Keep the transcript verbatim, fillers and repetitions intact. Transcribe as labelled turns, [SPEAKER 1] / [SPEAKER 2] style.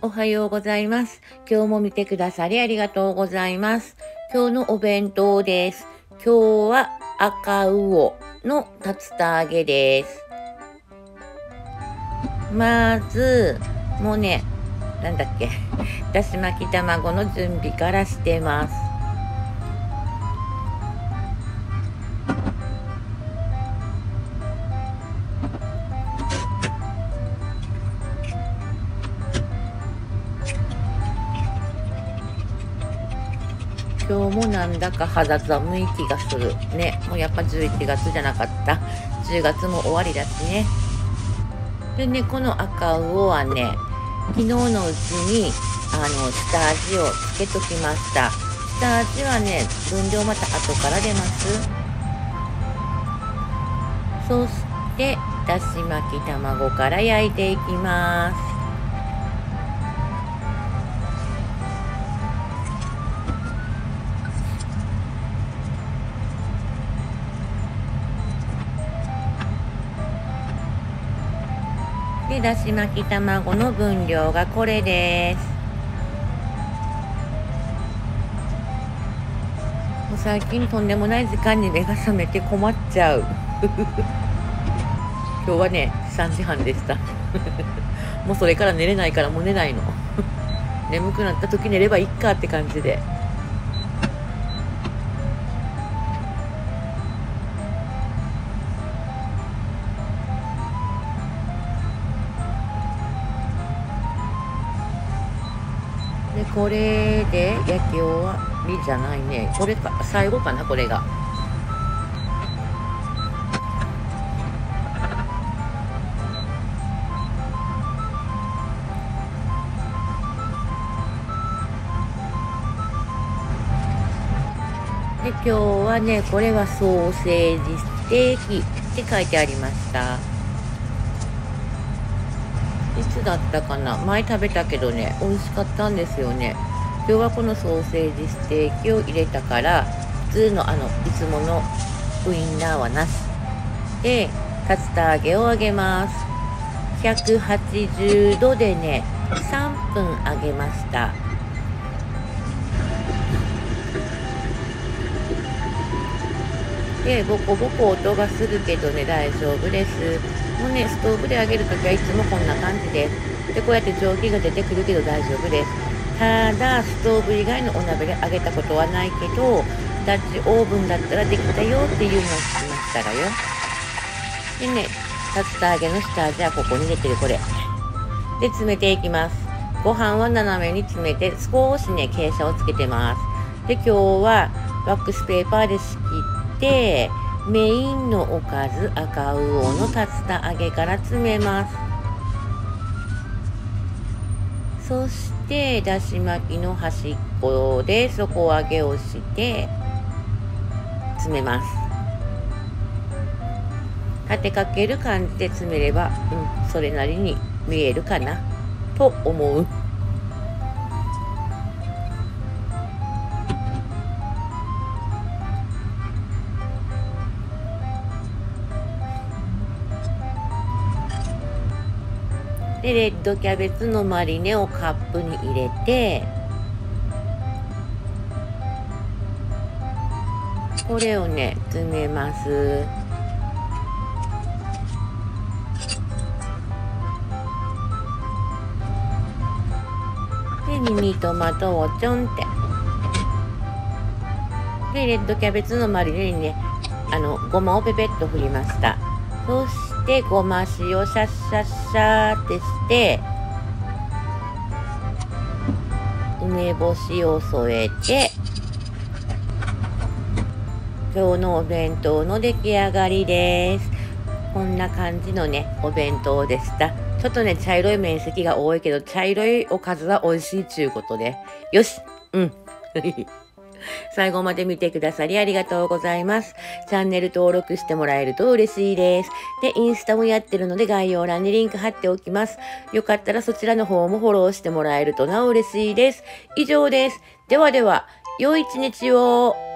[SPEAKER 1] おはようございます。今日も見てくださりありがとうございます。今日のお弁当です。今日は赤魚の竜田揚げです。まず、もうね、なんだっけ、だし巻き卵の準備からしてます。今日もなんだか肌寒い気がするね。もうやっぱじゅういちがつじゃなかった。じゅうがつも終わりだしね。でね、この赤魚はね、昨日のうちにあの下味をつけときました。下味はね、分量また後から出ます。そしてだし巻き卵から焼いていきます。で、だし巻き卵の分量がこれです。もう最近とんでもない時間に目が覚めて困っちゃう。今日はね、さんじはんでした。もうそれから寝れないからもう寝ないの。眠くなった時寝ればいいかって感じで。で、これで焼き終わりじゃないね。これか、最後かな、これが。で、今日はね、これはソーセージステーキって書いてありました。いつだったかな、前食べたけどね、美味しかったんですよね。今日はこのソーセージステーキを入れたから、普通のあのいつものウインナーはなしで、竜田揚げを揚げます。ひゃくはちじゅうどでね、さんぷん揚げました。で、ボコボコ音がするけどね、大丈夫です。もうね、ストーブで揚げるときはいつもこんな感じです。で、こうやって蒸気が出てくるけど大丈夫です。ただ、ストーブ以外のお鍋で揚げたことはないけど、ダッチオーブンだったらできたよっていうのを聞きましたらよ。でね、竜田揚げの下味はここに入れてるこれ。で、詰めていきます。ご飯は斜めに詰めて、少しね、傾斜をつけてます。で、今日はワックスペーパーで仕切って、メインのおかず赤魚の竜田揚げから詰めます。そしてだし巻きの端っこで底上げをして詰めます。立てかける感じで詰めれば、うん、それなりに見えるかなと思う。で、レッドキャベツのマリネをカップに入れて、これをね、詰めます。で、ミニトマトをちょんって。で、レッドキャベツのマリネにね、あの、ごまをペペッと振りました。そしてごま塩シャッシャッシャーってして、梅干しを添えて、今日のお弁当の出来上がりです。こんな感じのね、お弁当でした。ちょっとね、茶色い面積が多いけど、茶色いおかずは美味しいちゅうことで。よし、うん。最後まで見てくださりありがとうございます。チャンネル登録してもらえると嬉しいです。で、インスタもやってるので概要欄にリンク貼っておきます。よかったらそちらの方もフォローしてもらえるとなお嬉しいです。以上です。ではでは、良い一日を。